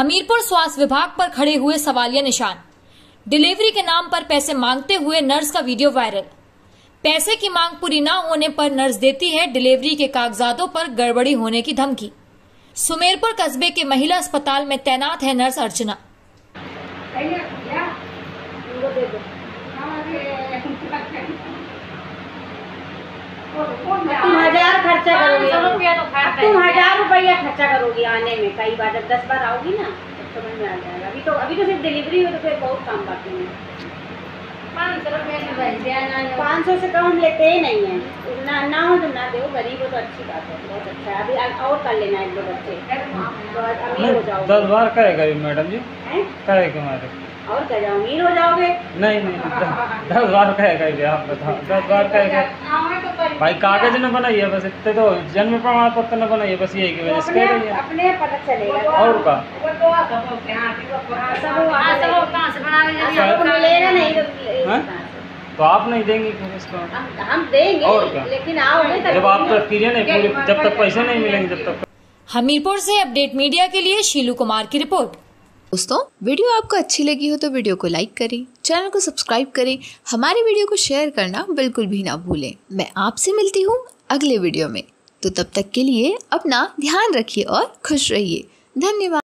हमीरपुर स्वास्थ्य विभाग पर खड़े हुए सवालिया निशान। डिलीवरी के नाम पर पैसे मांगते हुए नर्स का वीडियो वायरल। पैसे की मांग पूरी न होने पर नर्स देती है डिलीवरी के कागजातों पर गड़बड़ी होने की धमकी। सुमेरपुर कस्बे के महिला अस्पताल में तैनात है नर्स अर्चना। तुम 1000 खर्चा करोगी, तुम 1000 रुपया खर्चा करोगी आने में। कई बार जब 10 बार आओगी ना तब समझ में आ जाएगा। अभी तो सिर्फ डिलीवरी हो तो फिर बहुत काम बाकी है। 500 से कम हम लेते ही नहीं है। ना हो तो ना दो, गरीब हो तो अच्छी बात है, बहुत अच्छा है। अभी और कर लेना 1-2 बच्चे तो अमीर हो जाओगे। 10 बार कहेगा मैडम जी, कहेगा हमारे और क्या जाओ अमीर हो जाओगे। नहीं 10 बार कहेगा, आप बताओ 10 बार कहेगा। भाई कागज न बनाइए, बस इतने तो जन्म प्रमाण पत्र न बनाइए, बस यही की वजह से कह रही है। अपने पता चलेगा और का मिलेगा नहीं तो आप नहीं देंगे इसको, हम देंगे और क्या? लेकिन आओगे जब आप प्रक्रिया नहीं पूरी, जब तक पैसे नहीं मिलेंगे जब तक। हमीरपुर से अपडेट मीडिया के लिए शीलू कुमार की रिपोर्ट। दोस्तों, वीडियो आपको अच्छी लगी हो तो वीडियो को लाइक करें, चैनल को सब्सक्राइब करें, हमारी वीडियो को शेयर करना बिल्कुल भी ना भूलें। मैं आपसे मिलती हूँ अगले वीडियो में, तो तब तक के लिए अपना ध्यान रखिए और खुश रहिए। धन्यवाद।